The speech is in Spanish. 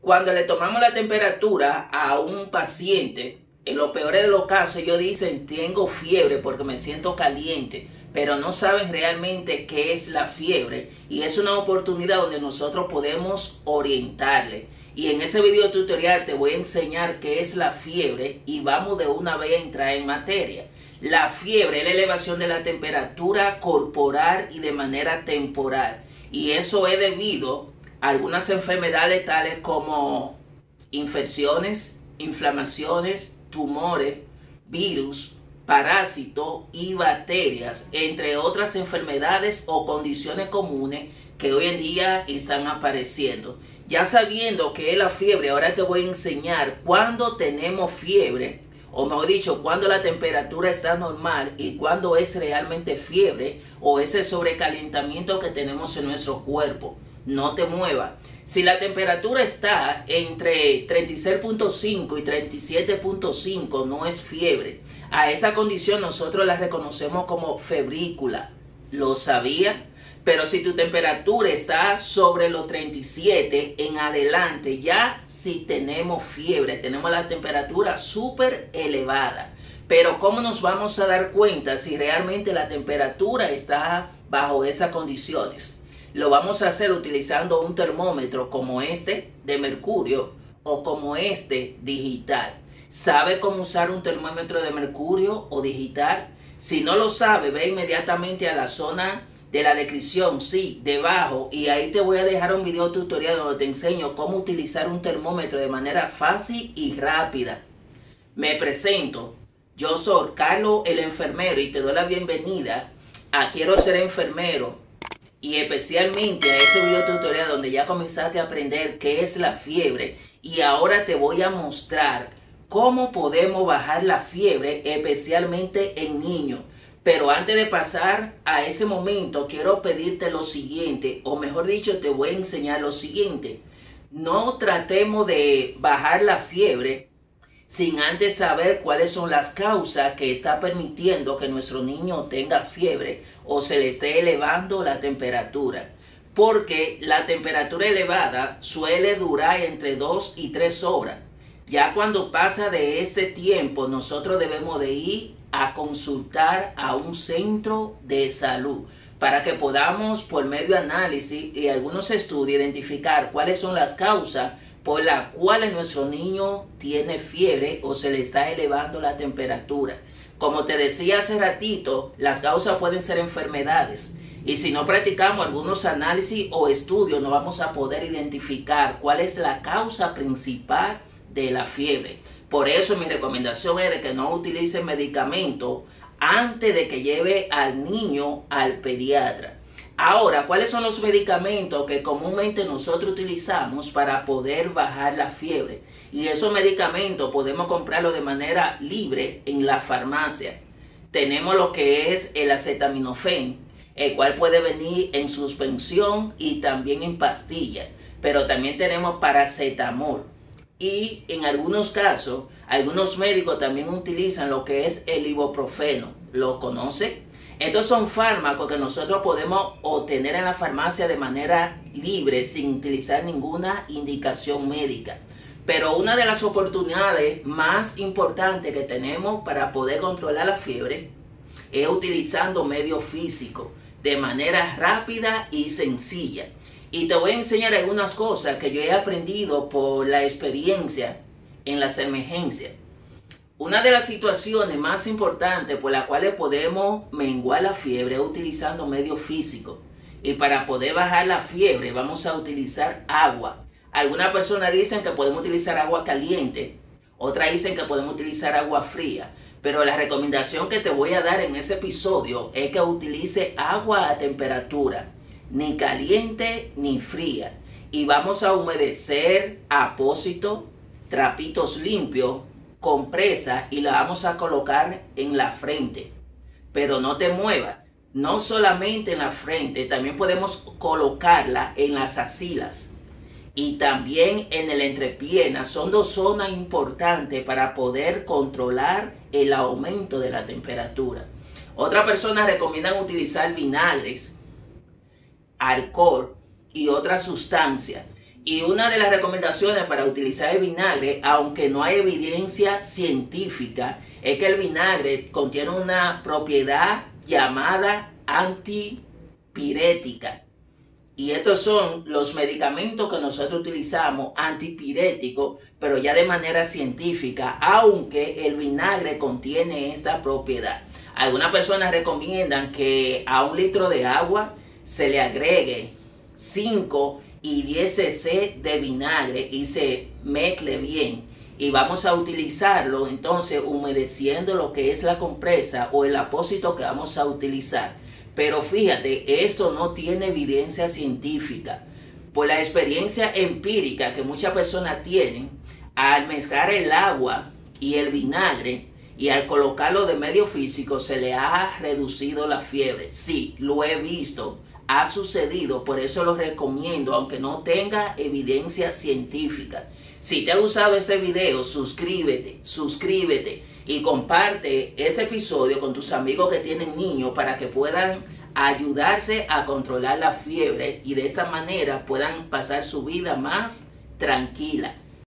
Cuando le tomamos la temperatura a un paciente, en los peores de los casos ellos dicen tengo fiebre porque me siento caliente, pero no saben realmente qué es la fiebre, y es una oportunidad donde nosotros podemos orientarle. Y en ese video tutorial te voy a enseñar qué es la fiebre y vamos de una vez a entrar en materia. La fiebre es la elevación de la temperatura corporal y de manera temporal, y eso es debido a algunas enfermedades tales como infecciones, inflamaciones, tumores, virus, parásitos y bacterias, entre otras enfermedades o condiciones comunes que hoy en día están apareciendo. Ya sabiendo qué es la fiebre, ahora te voy a enseñar cuándo tenemos fiebre, o mejor dicho, cuándo la temperatura está normal y cuándo es realmente fiebre o ese sobrecalentamiento que tenemos en nuestro cuerpo. No te muevas. Si la temperatura está entre 36.5 y 37.5, no es fiebre. A esa condición nosotros la reconocemos como febrícula. ¿Lo sabía? Pero si tu temperatura está sobre los 37 en adelante, ya sí tenemos fiebre, tenemos la temperatura súper elevada. Pero ¿cómo nos vamos a dar cuenta si realmente la temperatura está bajo esas condiciones? Lo vamos a hacer utilizando un termómetro como este de mercurio o como este digital. ¿Sabe cómo usar un termómetro de mercurio o digital? Si no lo sabe, ve inmediatamente a la zona de la descripción, sí, debajo, y ahí te voy a dejar un video tutorial donde te enseño cómo utilizar un termómetro de manera fácil y rápida. Me presento, yo soy Carlos el enfermero y te doy la bienvenida a Quiero Ser Enfermero, y especialmente a ese video tutorial donde ya comenzaste a aprender qué es la fiebre, y ahora te voy a mostrar cómo podemos bajar la fiebre, especialmente en niños. Pero antes de pasar a ese momento, quiero pedirte lo siguiente, o mejor dicho, te voy a enseñar lo siguiente. No tratemos de bajar la fiebre sin antes saber cuáles son las causas que está permitiendo que nuestro niño tenga fiebre o se le esté elevando la temperatura. Porque la temperatura elevada suele durar entre 2 y 3 horas. Ya cuando pasa de ese tiempo, nosotros debemos de ir a consultar a un centro de salud para que podamos, por medio de análisis y algunos estudios, identificar cuáles son las causas por las cuales nuestro niño tiene fiebre o se le está elevando la temperatura. Como te decía hace ratito, las causas pueden ser enfermedades, y si no practicamos algunos análisis o estudios, no vamos a poder identificar cuál es la causa principal de la fiebre. Por eso mi recomendación es de que no utilice medicamentos antes de que lleve al niño al pediatra. Ahora, ¿cuáles son los medicamentos que comúnmente nosotros utilizamos para poder bajar la fiebre? Y esos medicamentos podemos comprarlos de manera libre en la farmacia. Tenemos lo que es el acetaminofén, el cual puede venir en suspensión y también en pastillas. Pero también tenemos paracetamol. Y en algunos casos, algunos médicos también utilizan lo que es el ibuprofeno. ¿Lo conoce? Estos son fármacos que nosotros podemos obtener en la farmacia de manera libre sin utilizar ninguna indicación médica. Pero una de las oportunidades más importantes que tenemos para poder controlar la fiebre es utilizando medios físicos de manera rápida y sencilla. Y te voy a enseñar algunas cosas que yo he aprendido por la experiencia en las emergencias. Una de las situaciones más importantes por las cuales podemos menguar la fiebre es utilizando medios físicos. Y para poder bajar la fiebre vamos a utilizar agua. Algunas personas dicen que podemos utilizar agua caliente, otras dicen que podemos utilizar agua fría. Pero la recomendación que te voy a dar en ese episodio es que utilice agua a temperatura, ni caliente ni fría. Y vamos a humedecer apósito, trapitos limpios, compresa, y la vamos a colocar en la frente. Pero no te muevas, no solamente en la frente, también podemos colocarla en las axilas y también en el entrepierna. Son dos zonas importantes para poder controlar el aumento de la temperatura. Otras personas recomiendan utilizar vinagres, alcohol y otras sustancias. Y una de las recomendaciones para utilizar el vinagre, aunque no hay evidencia científica, es que el vinagre contiene una propiedad llamada antipirética. Y estos son los medicamentos que nosotros utilizamos antipiréticos, pero ya de manera científica, aunque el vinagre contiene esta propiedad. Algunas personas recomiendan que a 1 litro de agua se le agregue 5 y 10 cc de vinagre y se mezcle bien. Y vamos a utilizarlo entonces humedeciendo lo que es la compresa o el apósito que vamos a utilizar. Pero fíjate, esto no tiene evidencia científica. Por la experiencia empírica que muchas personas tienen, al mezclar el agua y el vinagre y al colocarlo de medio físico, se le ha reducido la fiebre. Sí, lo he visto, ha sucedido, por eso lo recomiendo, aunque no tenga evidencia científica. Si te ha gustado este video, suscríbete y comparte ese episodio con tus amigos que tienen niños para que puedan ayudarse a controlar la fiebre y de esa manera puedan pasar su vida más tranquila.